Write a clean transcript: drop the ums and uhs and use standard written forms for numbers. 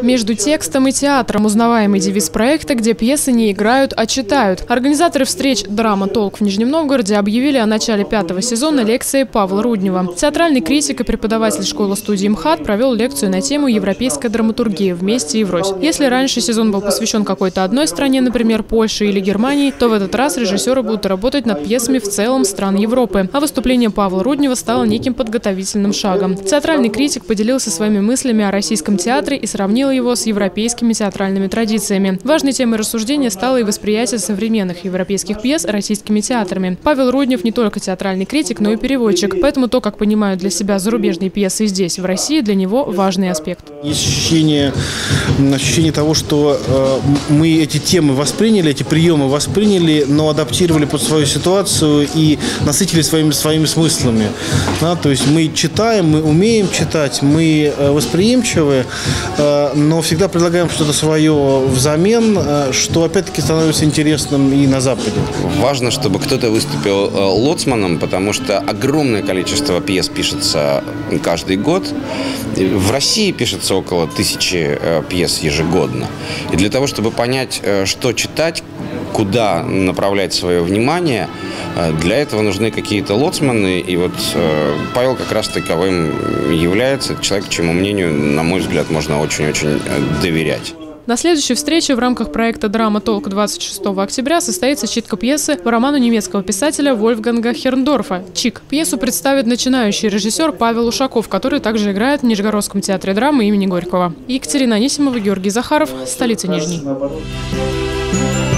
Между текстом и театром – узнаваемый девиз проекта, где пьесы не играют, а читают. Организаторы встреч «Драма Толк» в Нижнем Новгороде объявили о начале 5-го сезона лекции Павла Руднева. Театральный критик и преподаватель школы-студии МХАТ провел лекцию на тему «Европейская драматургия. Вместе и врозь». Если раньше сезон был посвящен какой-то одной стране, например, Польше или Германии, то в этот раз режиссеры будут работать над пьесами в целом стран Европы. А выступление Павла Руднева стало неким подготовительным шагом. Театральный критик поделился своими мыслями о российском театре и сравнил его с европейскими театральными традициями. Важной темой рассуждения стало и восприятие современных европейских пьес российскими театрами. Павел Руднев не только театральный критик, но и переводчик. Поэтому то, как понимают для себя зарубежные пьесы здесь, в России, для него важный аспект. Есть ощущение того, что мы эти темы восприняли, эти приемы восприняли, но адаптировали под свою ситуацию и насытили своими смыслами. Да, то есть мы читаем, мы умеем читать, мы восприимчивы, но всегда предлагаем что-то свое взамен, что опять-таки становится интересным и на Западе. Важно, чтобы кто-то выступил лоцманом, потому что огромное количество пьес пишется каждый год. В России пишется около 1000 пьес ежегодно. И для того, чтобы понять, что читать, куда направлять свое внимание, для этого нужны какие-то лоцманы. И вот Павел как раз таковым является. Человек, чьему мнению, на мой взгляд, можно очень-очень доверять. На следующей встрече в рамках проекта «Драма Толк» 26 октября состоится читка пьесы по роману немецкого писателя Вольфганга Херндорфа «Чик». Пьесу представит начинающий режиссер Павел Ушаков, который также играет в Нижегородском театре драмы имени Горького. Екатерина Анисимова, Георгий Захаров, столица Нижний.